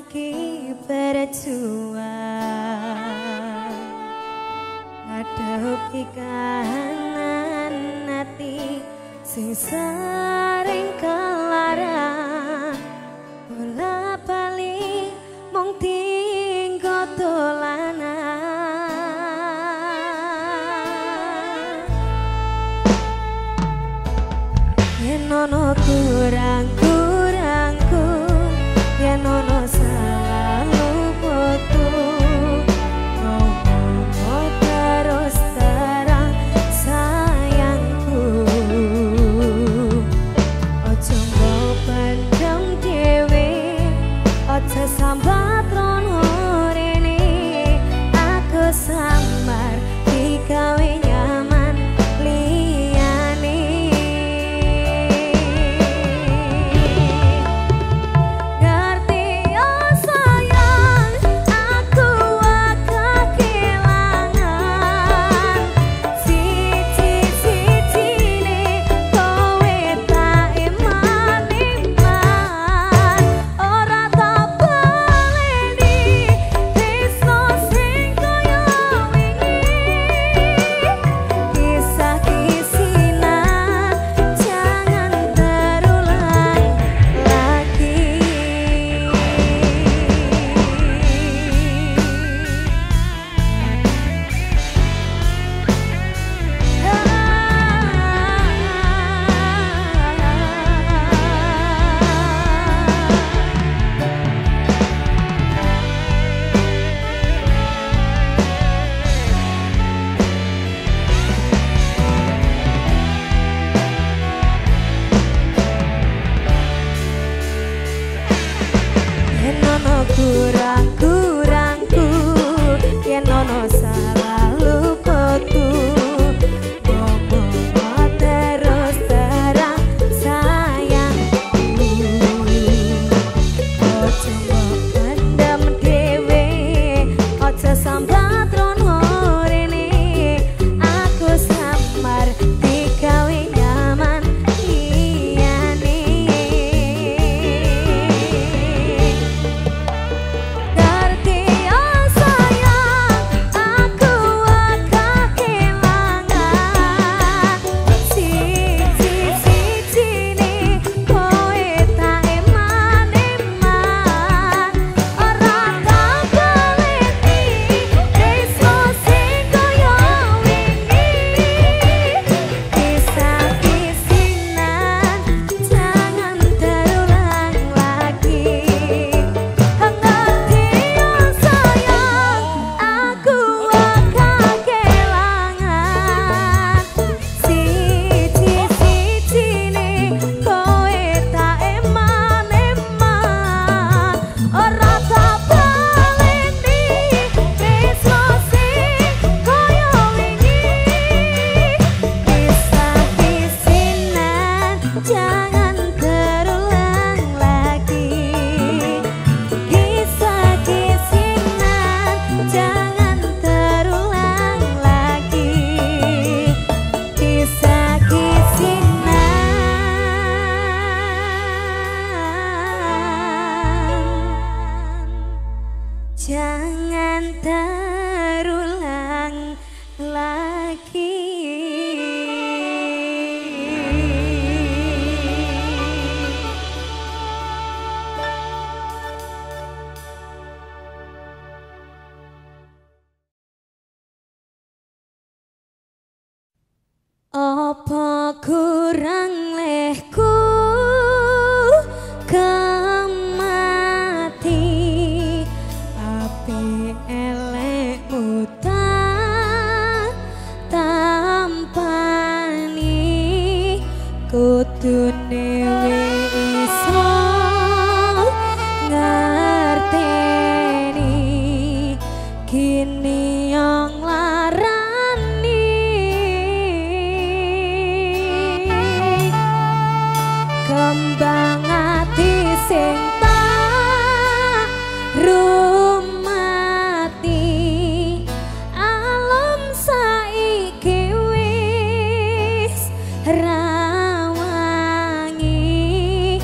lagi berjuang ngadepi kahanan hati sing sering kelarang bola bali mung tinggo dolanan yen ono kurang-kurangku yen ono salah luputku ngomong terus terang sayangku ojo mbok pendem dhewe ojo sambat rono rene aku samar digawe nyaman liyane ngerti yo sayang aku agak kelangan siji-sijine kowe tak iman-iman ora tak baleni tresno sing kaya wingi kisah kisinan jangan terulang lagi yen ono kurang-kurangku yen ono salah luputku ngomong terus terang sayangku ojo mbok pendem dhewe ojo sambat rono rene aku samar digawe nyaman liyane ngerti yo sayang aku agak kelangan siji-sijine kowe tak eman-eman ora tak baleni tresno sing kaya wingi kisah kisinan jangan terulang lagi ngerti yo sayang aku agak kelangan siji-sijine kowe tak eman-eman ora tak baleni tresno sing kaya wingi kisah kisinan jangan terulang lagi kisah kisinan jangan terulang lagi kisah kisinan jangan terulang lagi. Apa kurang lehku kemati api elekmu tak tampani kudune iso ngerteni kini yang larani kembang ati sing tak rumati alam saiki wis rawangi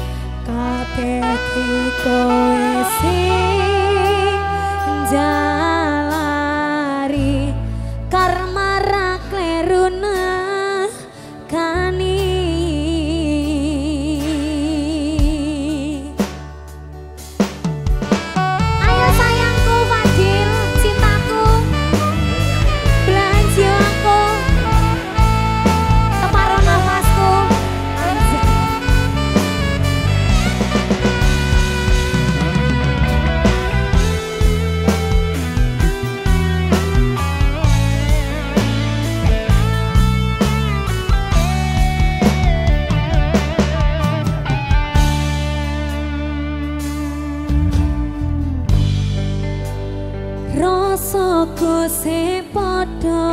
sepodo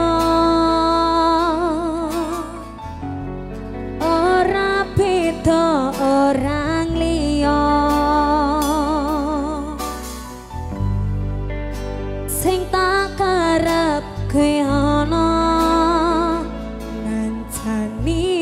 ora beda orang liya sing tak karep kowe ana ngancani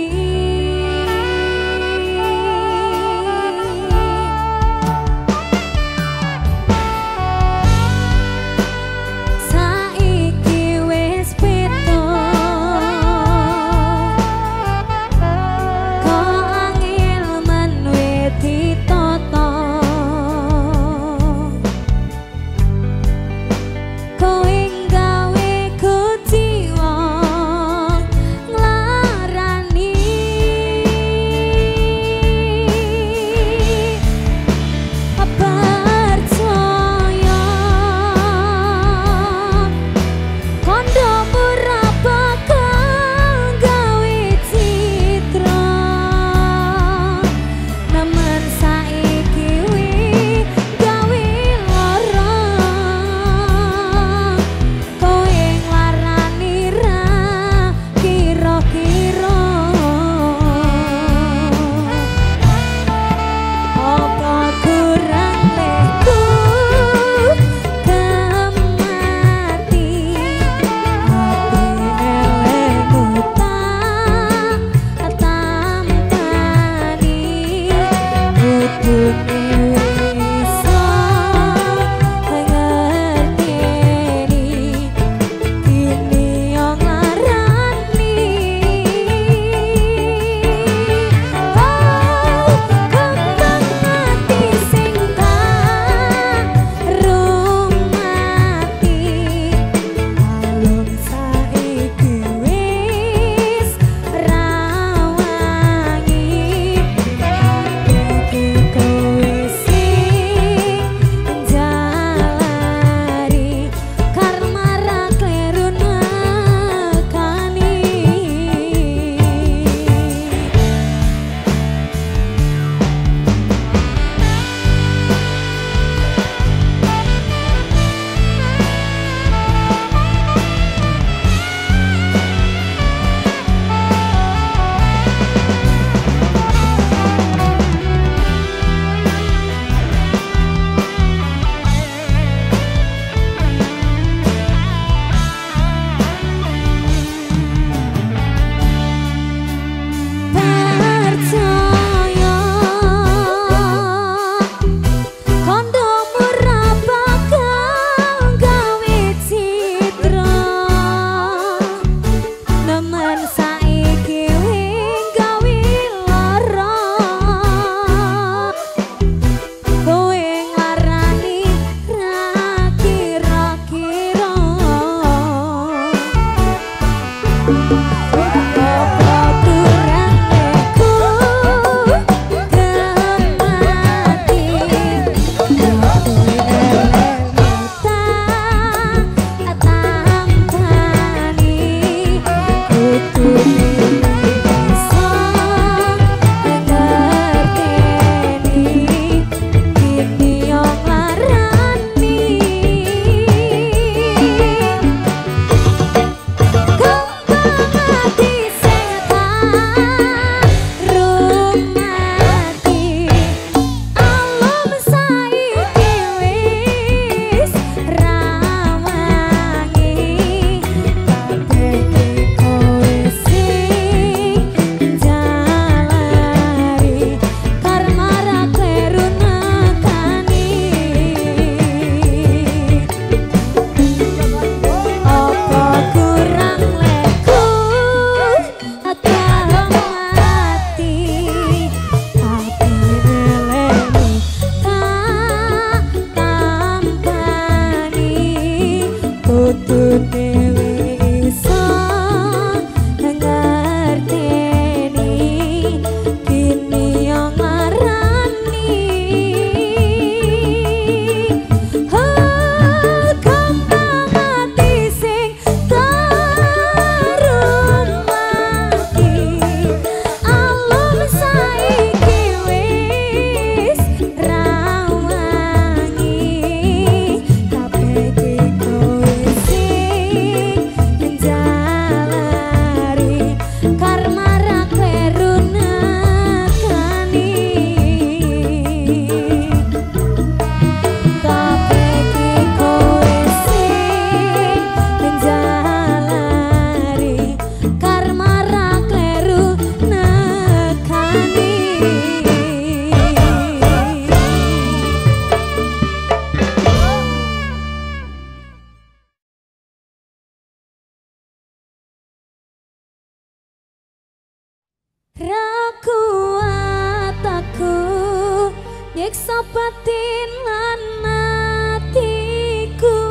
nyiksa batin lan atiku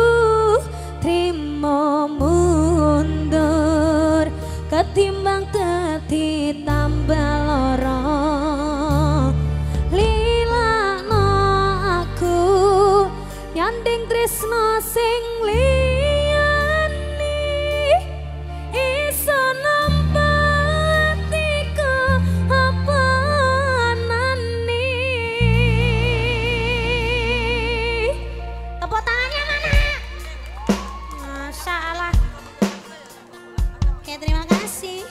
trimo mundur ketimbang dadi tambah lara lilakno aku nyanding tresno sing liyane iso nampa atiku apa nani. Tepuk tangannya mana? Masya Allah. Oke, terima kasih.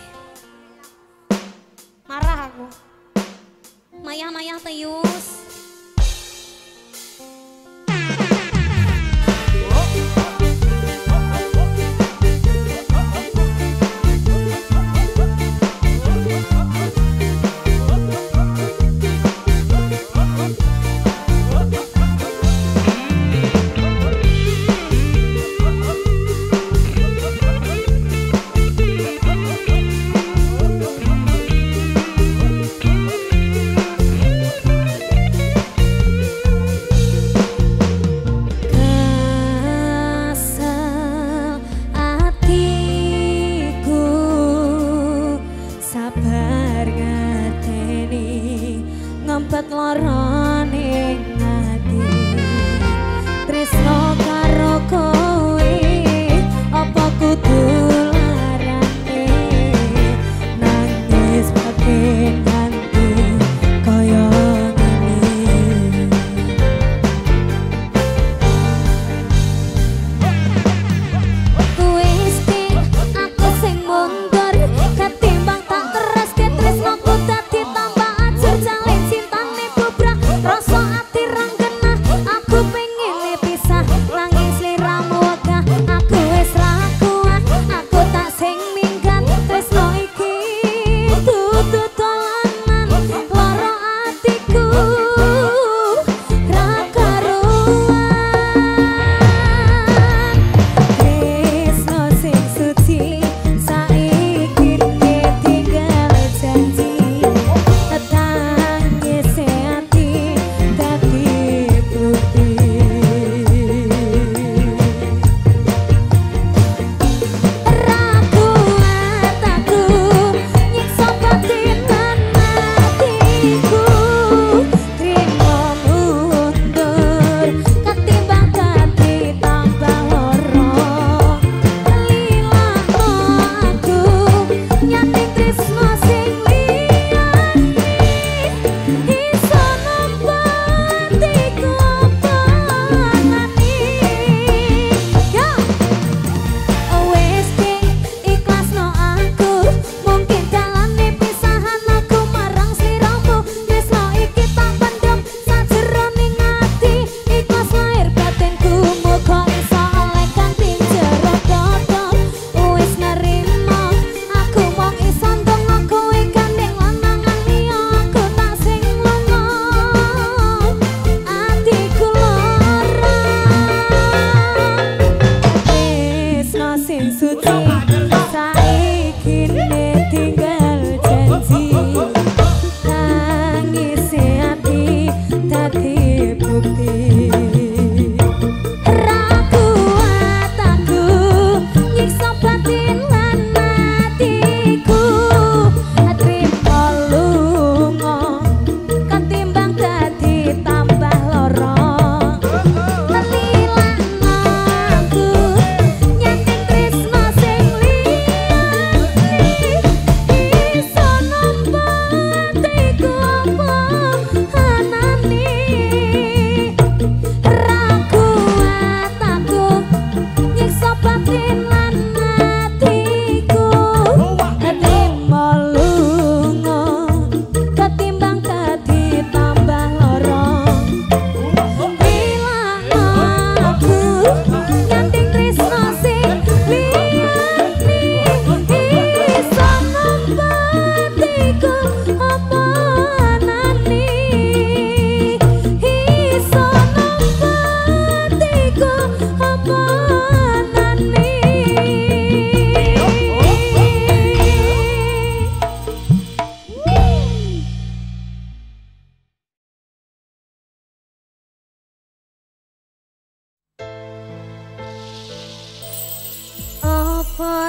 Marah aku. Mayah-mayah teyus. Ngempet lara ning ati tresno karo kowe apa kudu larane nangis pake nganti kaya ngene. Wis aku sing mundur ketimbang tak teruske tresnoku dadi tambah ajur jalin rasa ati ranggena aku pengen pisah nangis liramu wegah aku wis ra kuat aku tak sing minggat tresno iki dudu dolanan lara atiku ra karuan tresno sing suci saiki ketinggal janji tangis ati ragu aku nyiksa batin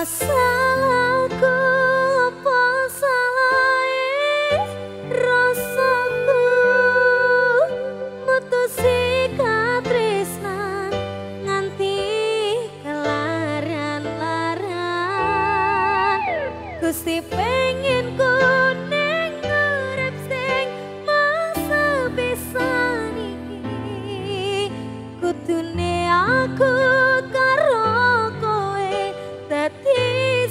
Salahku apa salahe rasaku mutusi katresnan nganti kelaran-laran Gusti pengen ku ning urip sing masa pisan iki kudune aku karo kowe dadi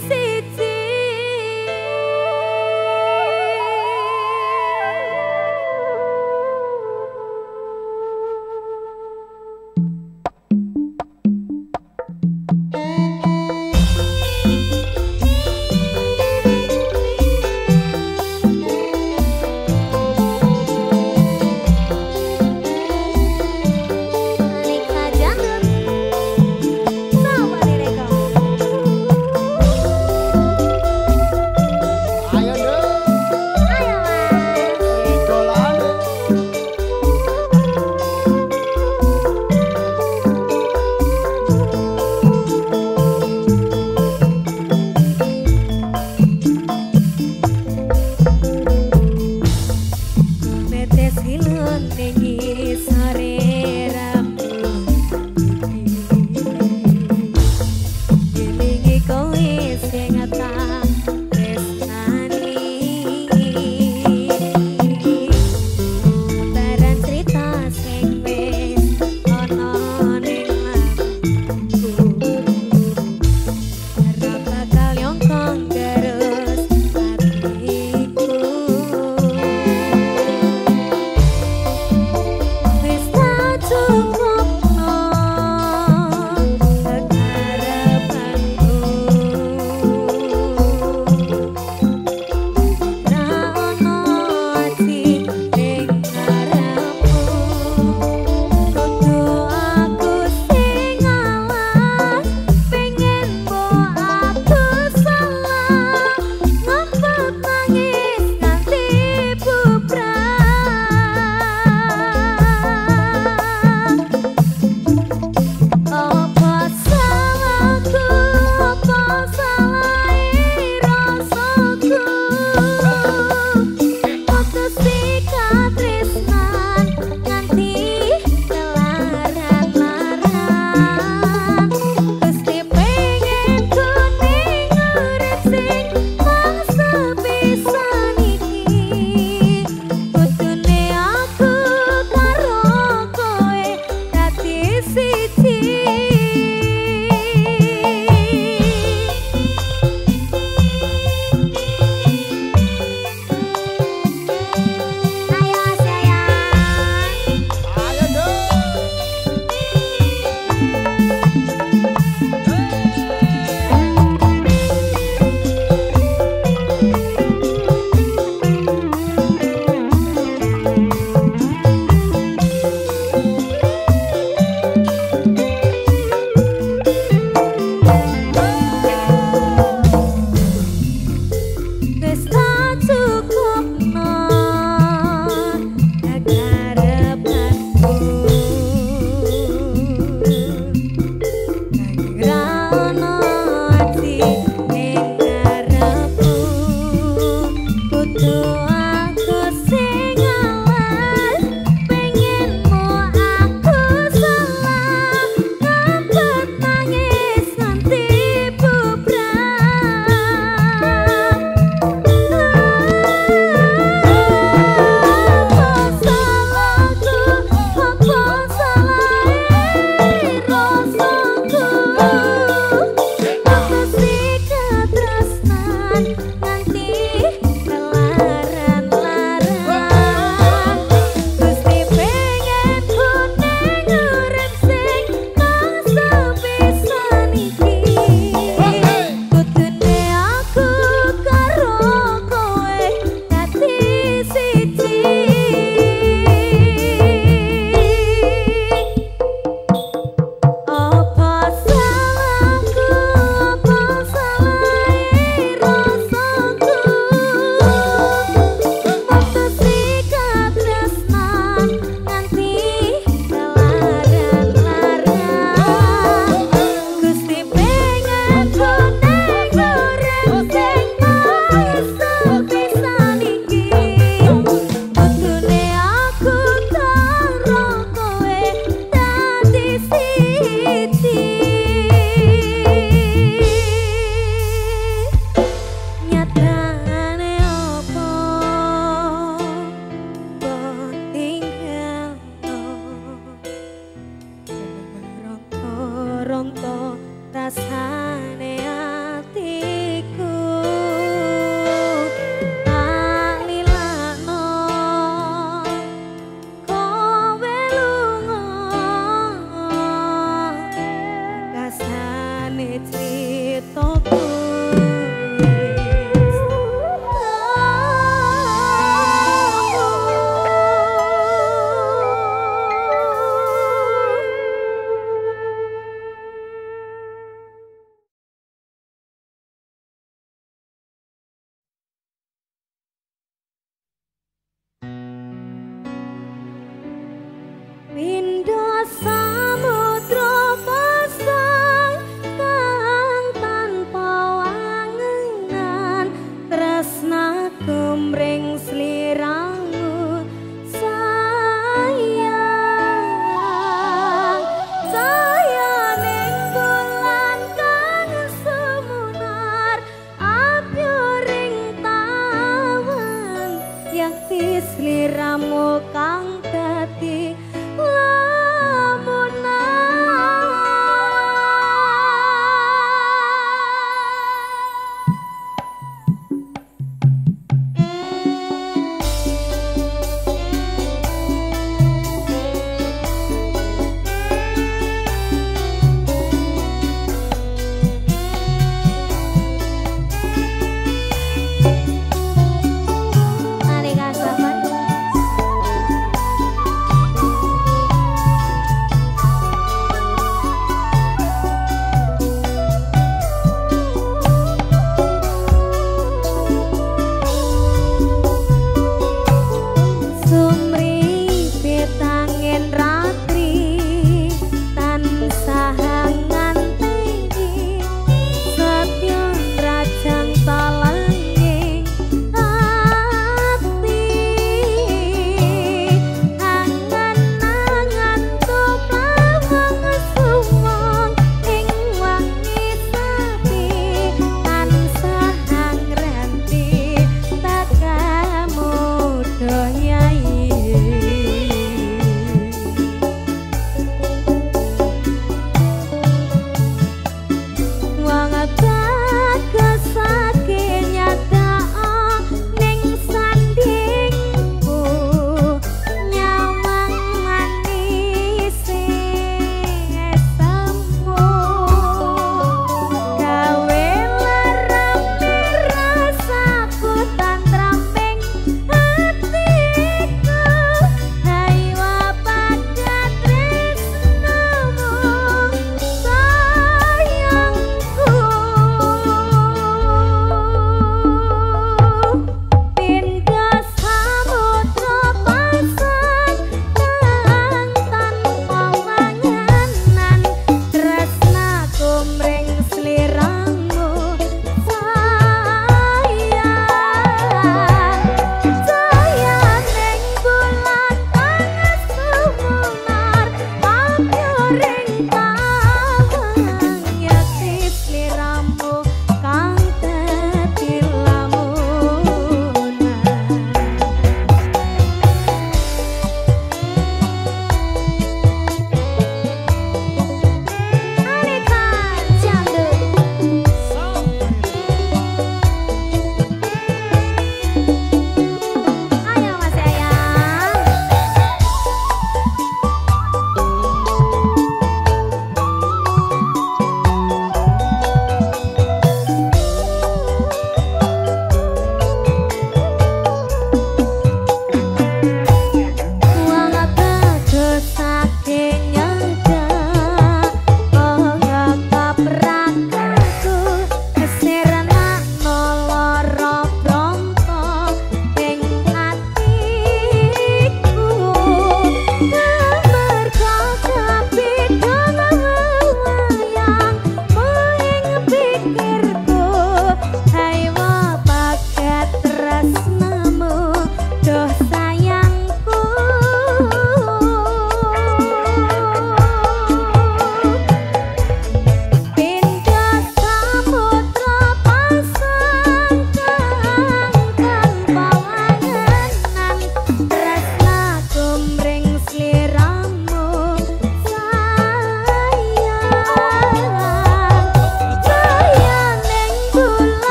ngakti sliramu kang dadi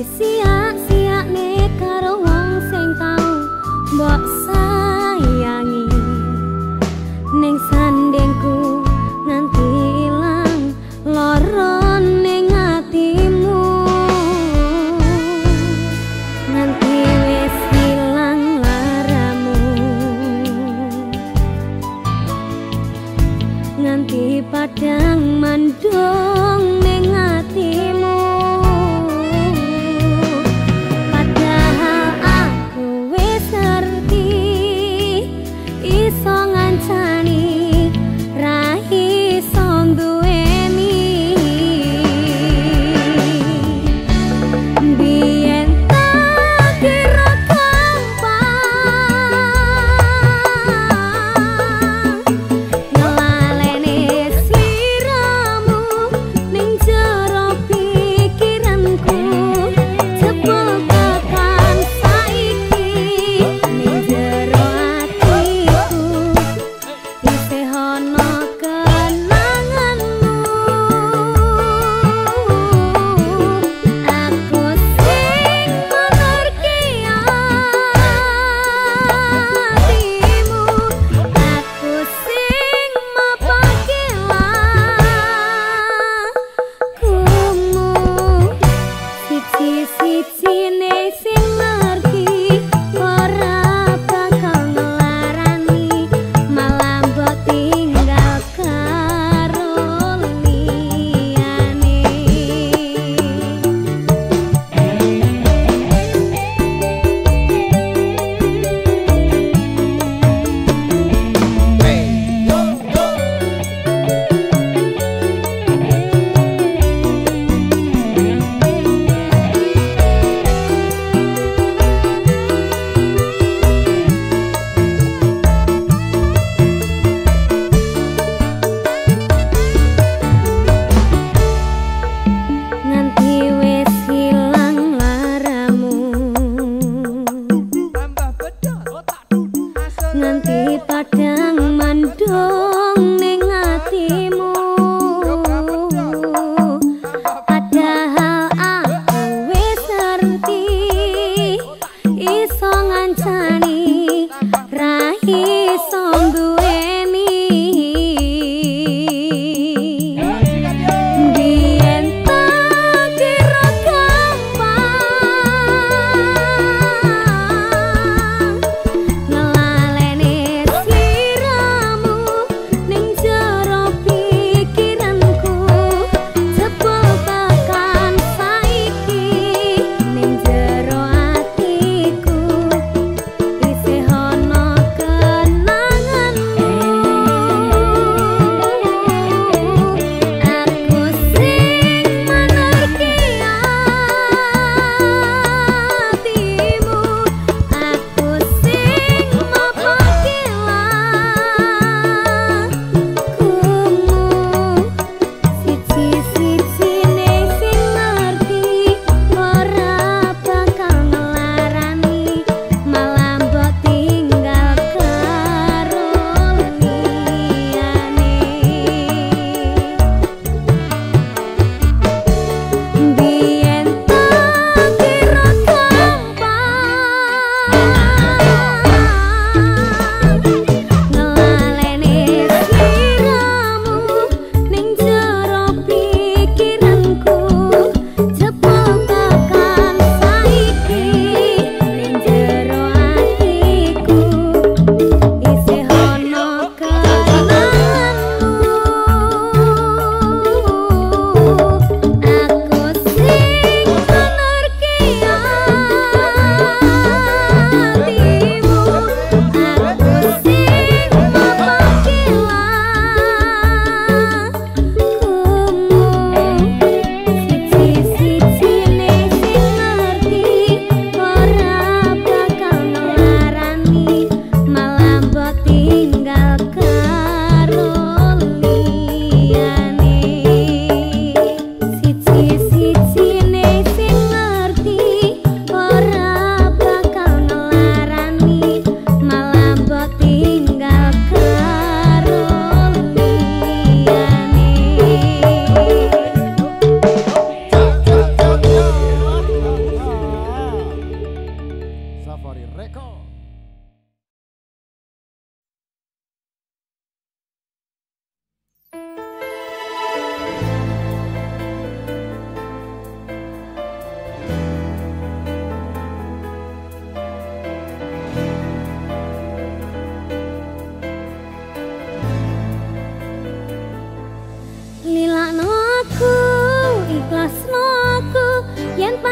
siak-siak nek karo wong sing tau mbok sayangi ning sandengku nganti ilang lara ning atimu nganti wis ilang laramu nganti padang mandung ning atimu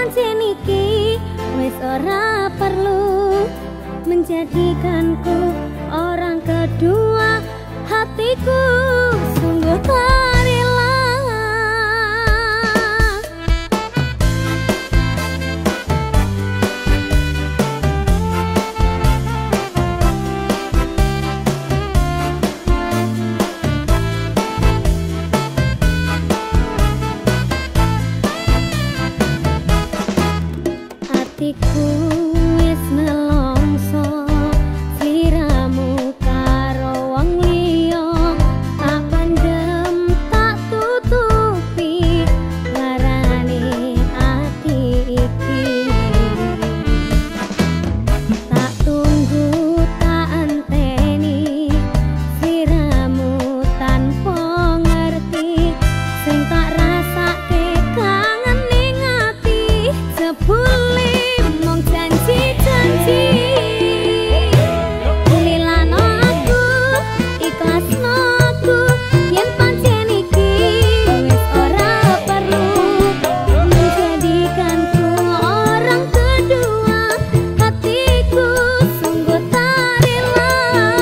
pancen iki wis ora perlu menjadikanku orang kedua. Hatiku sungguh tak rela. Hatiku wis nelongso sliramu karo wong liya. Tak pendem tak tutupi larane ati iki. Tak tunggu tak anteni sliramu tanpa ngerti. Sing tak rasake kangen ning ati jebule mong janji-janji. Lilano aku, ikhlasno aku, yen pancen iki wis ora perlu menjadikanku orang kedua. Hatiku sungguh tak rela.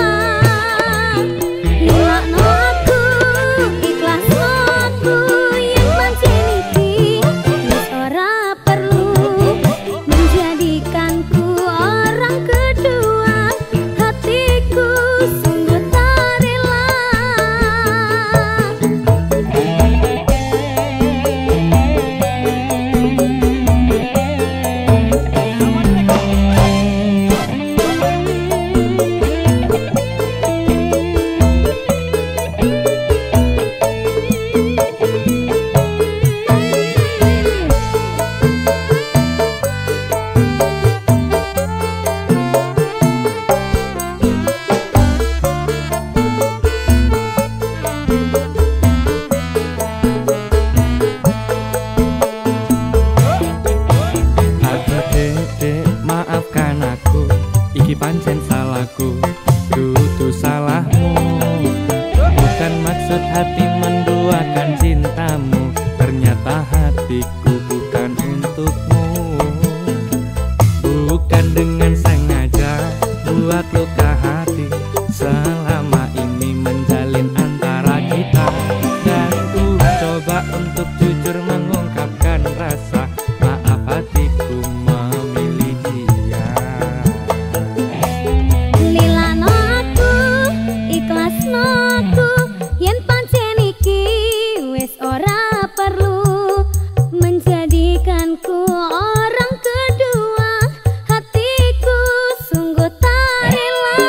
Lilano aku, ikhlasno aku, yen pancen iki wis ora perlu menjadikanku orang kedua. Hatiku sungguh tak rela. Aduh dek, maafkan aku, iki pancen salahku, dudu salahmu. Bukan maksud hati menduakan cintamu, ternyata hatiku bukan untukmu. Bukan dengan sengaja buat luka hati, selama ini menjalin antara kita. Dan ku coba untuk jujur mengungkapkan rasa. Maaf hatiku memilih dia. Lilano aku, ikhlasno aku, yen pancen iki wis ora perlu menjadikanku orang kedua. Hatiku sungguh tak rela.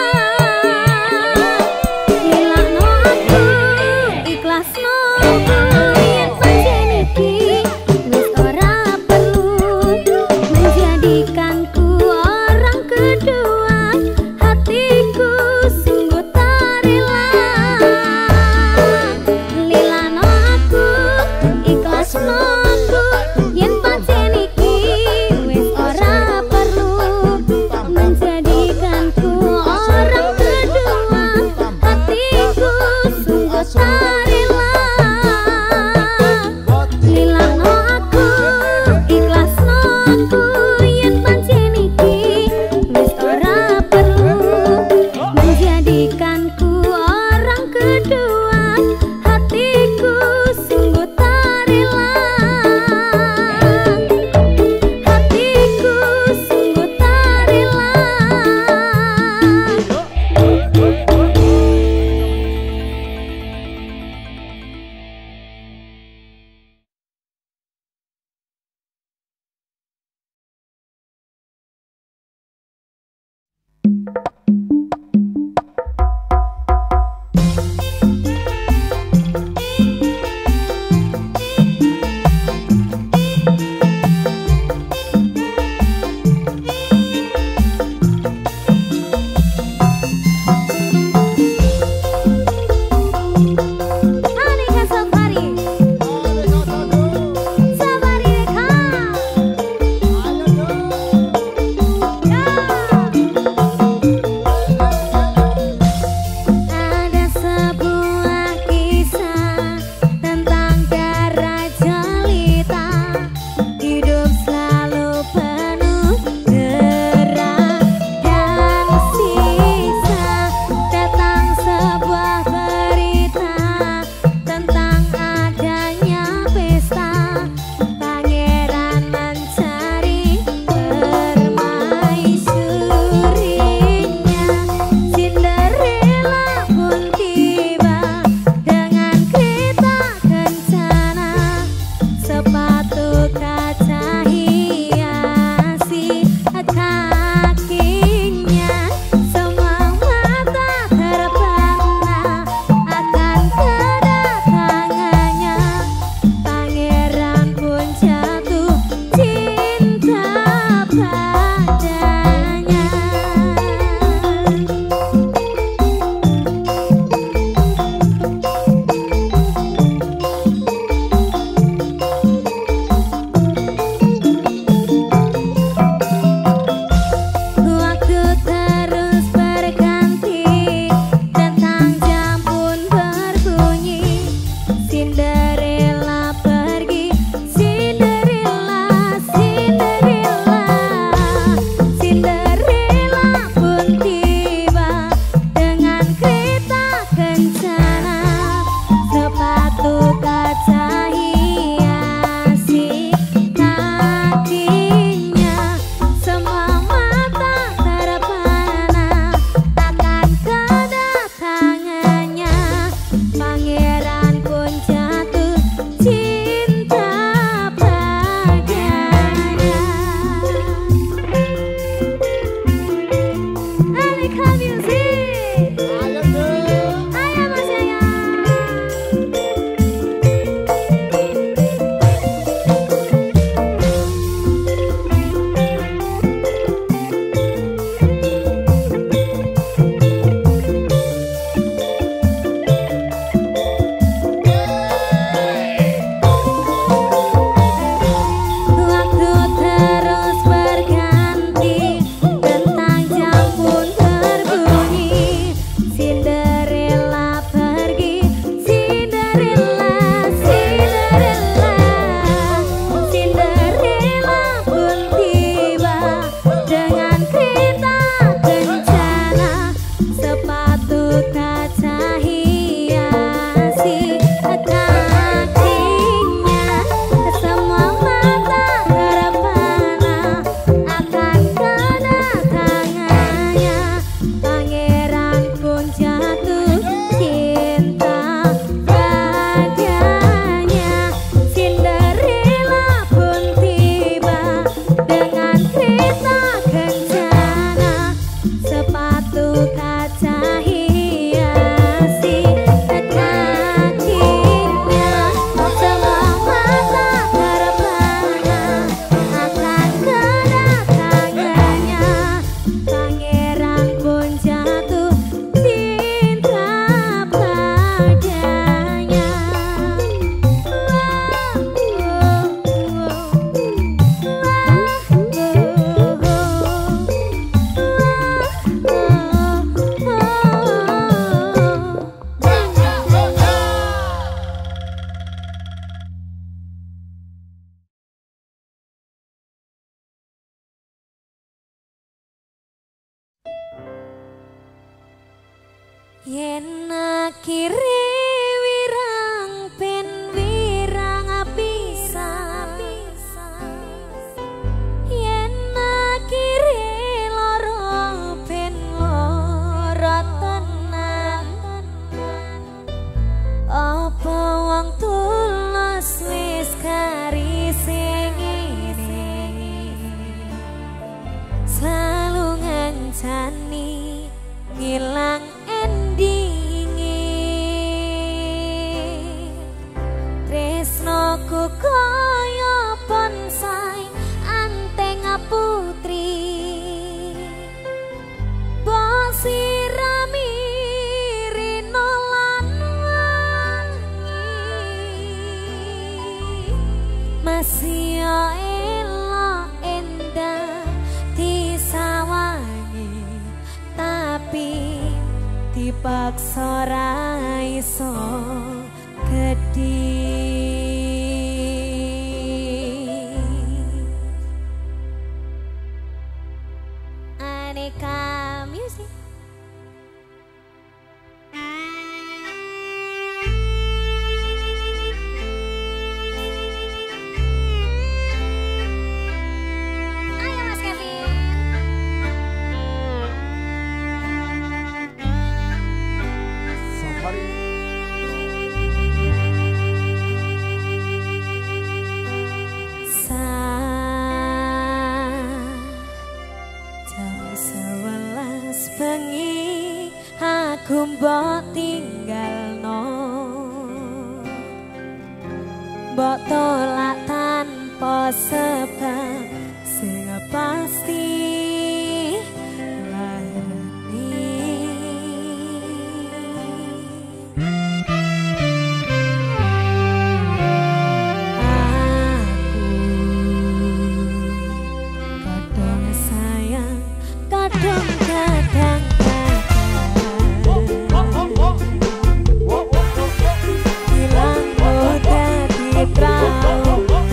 Lilano aku, ikhlasno aku, yen pancen iki wis ora perlu menjadikanku orang kedua. Hatiku sungguh tak rela. Lilano aku, ikhlasno aku, yen pancen iki wis ora perlu menjadikanku orang kedua. Hatiku sungguh tak rela. Lilano aku, ikhlasno aku, yen pancen iki wis ora perlu menjadikanku orang kedua. Hatiku sungguh tak rela. Hatiku sungguh tak rela. Aneka Safari, Safari Reka. Ya. Yen akhire wirang ben wirang pisan, yen akhire lara ben lara tenan. Apa wong tulus wis karise ngene, selalu ngancani ngilang endinge. Tresnoku kaya bonsai anteng putri, bosirami rino lan wangi, masih elok endah disawangi, tapi dipaksa ra iso gedhi. Aneka Music. Ayo Mas Kevin. Safari. Jam 11 bengi aku mbok tinggalno, mbok tolak tanpa sebab sing pasti larani. Kadang sayang, kadang kadang hilang mudah di perahu.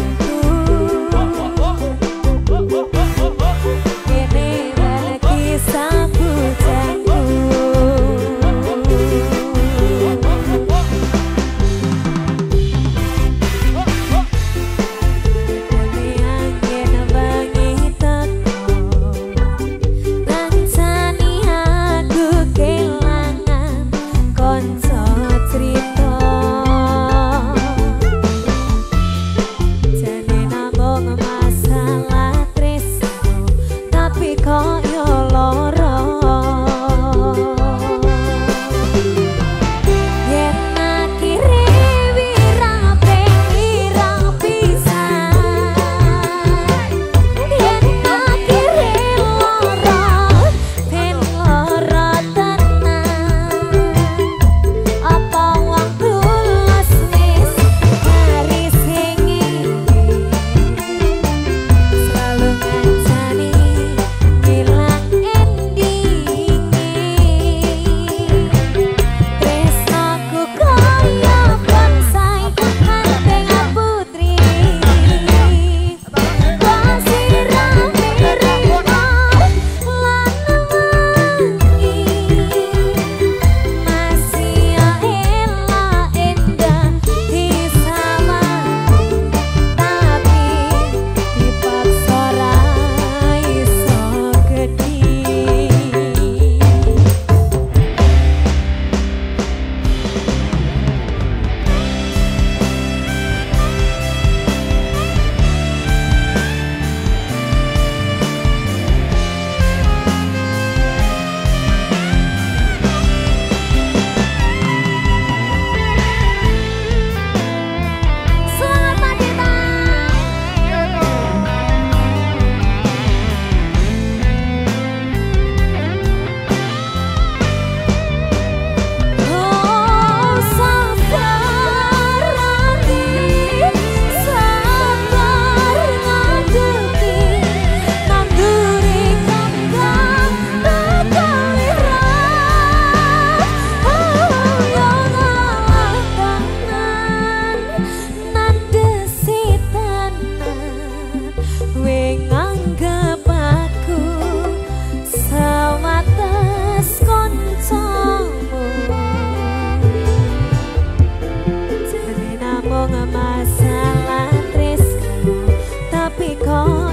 Ini balik kisah pujaku. Demi angin bengi teko, rancani aku kelangan konco cerita. Jane namung masalah tresno, tapi koyo lara. Yen akhire wirang ben wirang pisan, yen akhire lara ben lara tenan. Apa wong tulus wis karise ngene, selalu ngancani ngilang endinge. Tresnoku kaya bonsai anteng putri, bosirami rino lan wangi, masih elok endah disawangi, tapi dipaksa ra iso gedhi. Selamat pagi oh sabarani, sabar ngadepi nanduri kembang tetawirah. Ayo ngalah tenan, nandesi tenan, we nganggep aku sewates koncomu.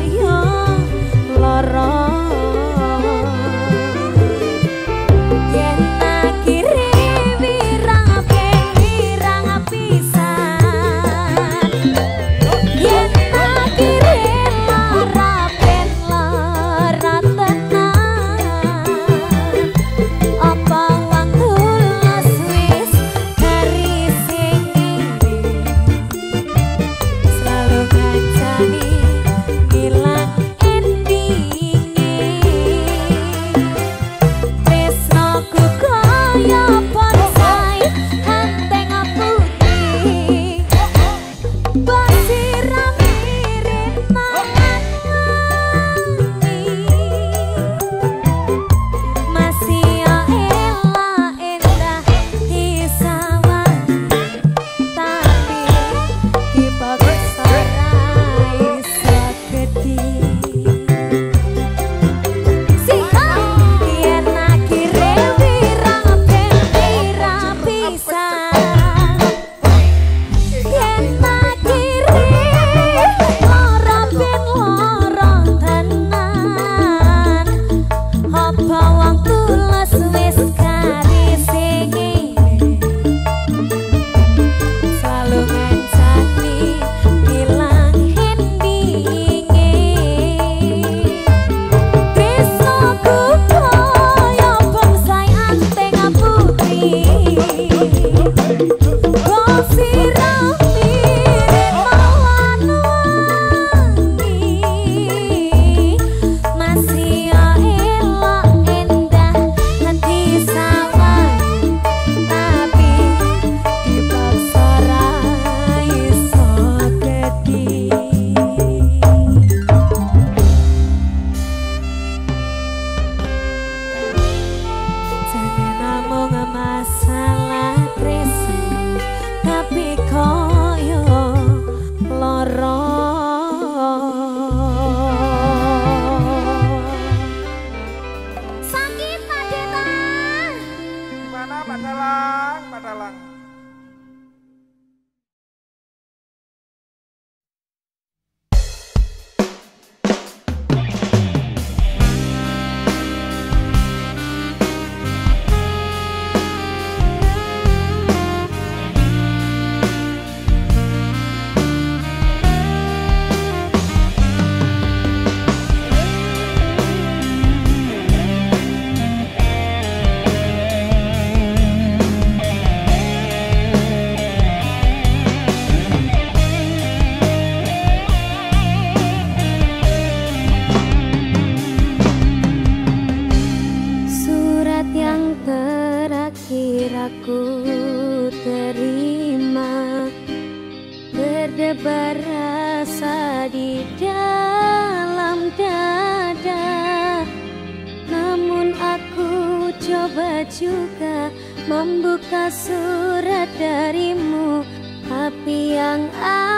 berdebar rasa di dalam dada. Namun aku coba juga membuka surat darimu, tapi yang